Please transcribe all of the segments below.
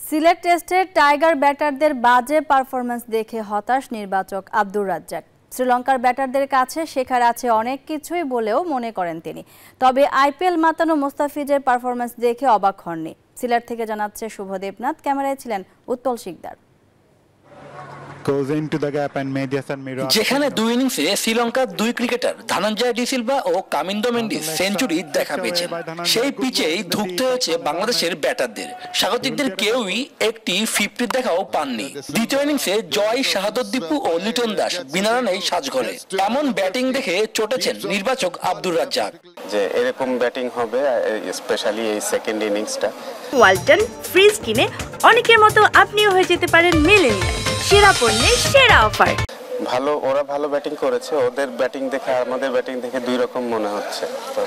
সিলেট টেস্টে টাইগার ব্যাটারদের বাজে পারফরম্যান্স দেখে হতাশ নির্বাচক আব্দুর রাজ্জাক। শ্রীলঙ্কার ব্যাটারদের কাছে শেখার আছে অনেক কিছুই বলেও মনে করেন তিনি। তবে আইপিএল মাতানো মোস্তাফিজের পারফরম্যান্স দেখে অবাক হননি। সিলেট থেকে জানাচ্ছে শুভ দেবনাথ, ক্যামেরায় ছিলেন উত্তল শিকদার। যেখানে দুই ইনিংসে শ্রীলঙ্কার দুই ক্রিকেটার ধনঞ্জয় ডি সিলভা ও কামিন্দো মেন্ডিস সেঞ্চুরি দেখা পেয়েছেন, সেই পিচেই ধুঁকতে হয়েছে বাংলাদেশের ব্যাটারদের। স্বাগতিকদের কেউই একটি 50 দেখাও পাননি। দ্বিতীয় ইনিংসে জয়, শাহাদত দীপু ও লিটন দাস বিনা রানেই সাজঘরে। এমন ব্যাটিং দেখে চটেছেন নির্বাচক আব্দুর রাজ্জাক। যে এরকম ব্যাটিং হবে, স্পেশালি এই সেকেন্ড ইনিংসটা। ওয়ালটন ফ্রিজ কিনে অনেকের মতো আপনিও হয়ে যেতে পারেন মিলেনিয়াল। সেরা পণ্যের সেরা অফার। ওরা ভালো ব্যাটিং করেছে, ওদের ব্যাটিং দেখে আমাদের ব্যাটিং দেখে দুই রকম মনে হচ্ছে। তো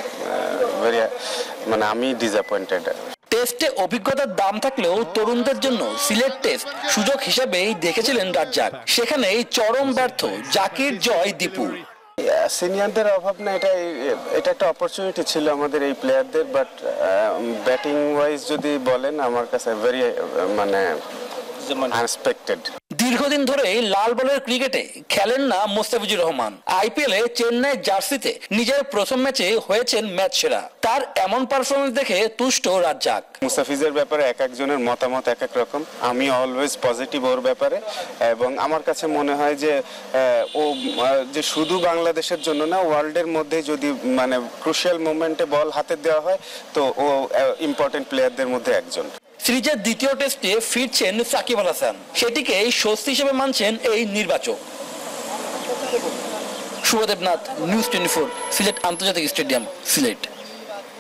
আমি ডিসঅ্যাপয়েন্টেড। টেস্টে অভিজ্ঞতার দাম থাকলেও তরুণদের জন্য সিলেট টেস্ট সুযোগ হিসেবেই দেখেছিলেন রাজ্জাক। সেখানেই চরম ব্যর্থ জাকির, জয়, দীপু। সিনিয়রদের অভাব না, এটা একটা অপরচুনিটি ছিল আমাদের এই প্লেয়ারদের। বাট ব্যাটিং ওয়াইজ যদি বলেন, আমার কাছে ভেরি আনএক্সপেক্টেড। দীর্ঘদিন ধরে লাল বলের ক্রিকেটে খেলেন না মোস্তাফিজুর রহমান। আইপিএলে চেন্নাই জার্সিতে নিজের প্রথম ম্যাচে হয়েছেন ম্যাচ সেরা। তার এমন পারফরমেন্স দেখে তুষ্ট রাজ্জাক। মুস্তাফিজের ব্যাপারে এক একজনের মতামত এক এক রকম। আমি অলওয়েজ পজিটিভ ওর ব্যাপারে, এবং আমার কাছে মনে হয় যে ও যে শুধু বাংলাদেশের জন্য না, ওয়ার্ল্ডের মধ্যে যদি ক্রুশিয়াল মোমেন্টে বল হাতে দেওয়া হয়, তো ও ইম্পর্টেন্ট প্লেয়ারদের মধ্যে একজন। সিরিজের দ্বিতীয় টেস্টে ফিরছেন সাকিব আল হাসান, সেটিকে স্বস্তি হিসেবে মানছেন এই নির্বাচক। শুভ দেবনাথ, নিউজ 24, সিলেট আন্তর্জাতিক স্টেডিয়াম, সিলেট।